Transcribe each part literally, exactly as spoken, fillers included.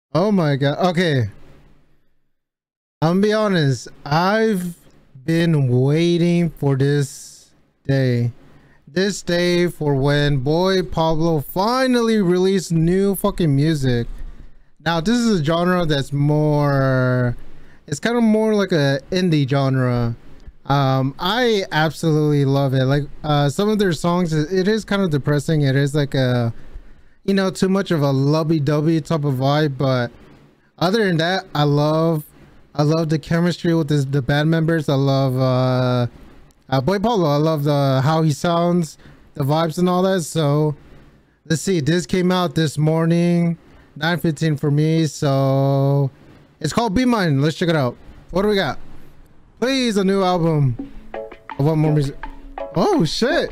Oh my god. Okay. I'm gonna be honest. I've been waiting for this day. This day for when Boy Pablo finally released new fucking music. Now, this is a genre that's more... It's kind of more like a indie genre. Um, I absolutely love it. Like, uh, some of their songs, it is kind of depressing. It is like a... You know, too much of a lovey-dovey type of vibe, but other than that, I love I love the chemistry with this, the band members. I love uh, uh Boy Pablo. I love the how he sounds, the vibes and all that. So let's see, this came out this morning, nine fifteen for me. So it's called Be Mine. Let's check it out. What do we got? Please, a new album. I want more music. Oh shit.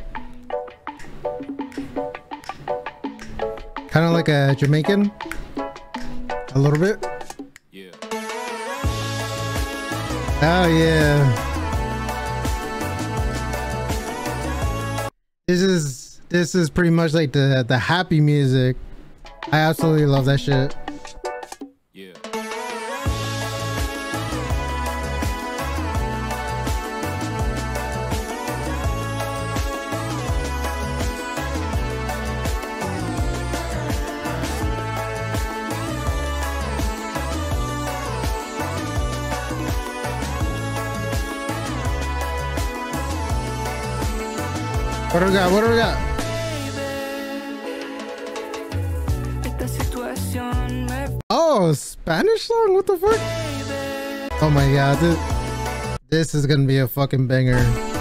Kind of like a Jamaican, a little bit. Yeah. Oh yeah. This is this is pretty much like the the happy music. I absolutely love that shit. Yeah. What do we got? What do we got? Oh, Spanish song? What the fuck? Oh my god, this, this is gonna be a fucking banger.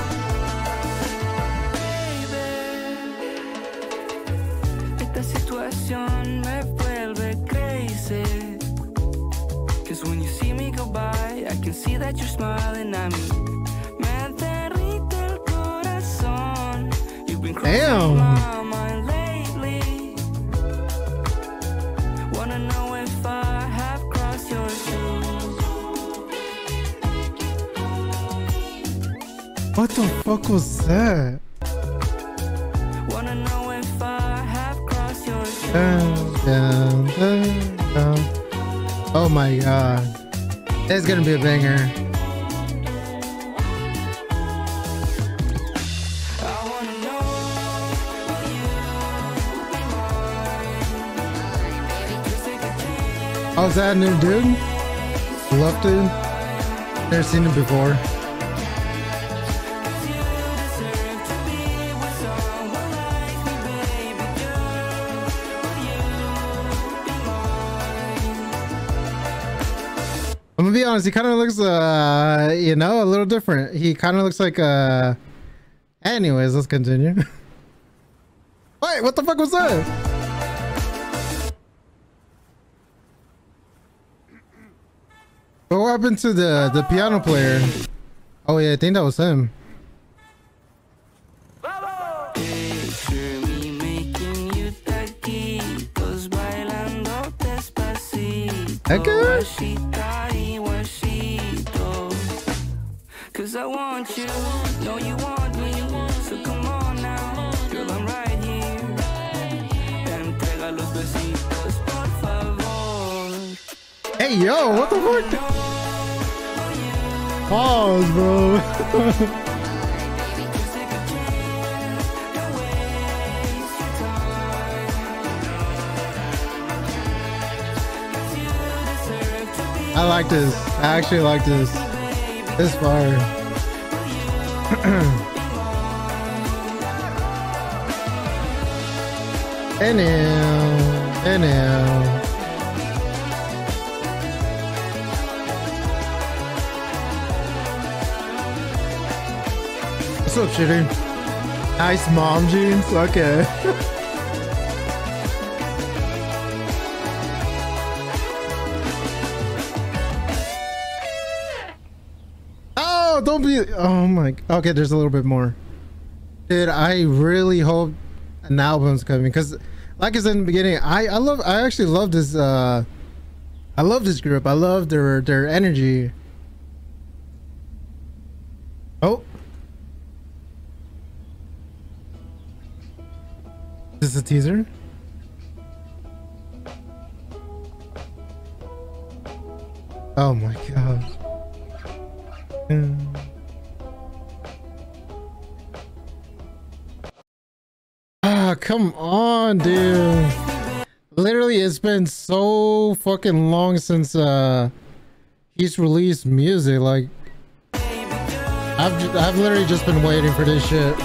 Cause when you see me go by, I can see that you're smiling at me. Damn. Wanna know if I have crossed your shoes. What the fuck was that? Wanna know if I have crossed your shoes. Dun, dun, dun, dun. Oh my god. It's gonna be a banger. Oh, is that a new dude? Love dude? Never seen him before. I'm gonna be honest, he kind of looks, uh, you know, a little different. He kind of looks like, uh... Anyways, let's continue. Wait, what the fuck was that? What happened to the the piano player? Oh yeah, I think that was him. Okay. Cause I want you, know you want me, so come on now, girl, I'm right here. Entrega los besitos, por favor. Hey yo, what the fuck? Pause, bro. I like this. I actually like this. This fire. And now, and now. What's up, Shitty? Nice mom jeans. Okay. Oh, don't be. Oh my. Okay, there's a little bit more. Dude, I really hope an album's coming because, like I said in the beginning, I I love. I actually love this. Uh, I love this group. I love their their energy. Oh. Is this a teaser? Oh my god. Mm. Ah, come on, dude. Literally, it's been so fucking long since uh he's released music. Like, I've ju- I've literally just been waiting for this shit.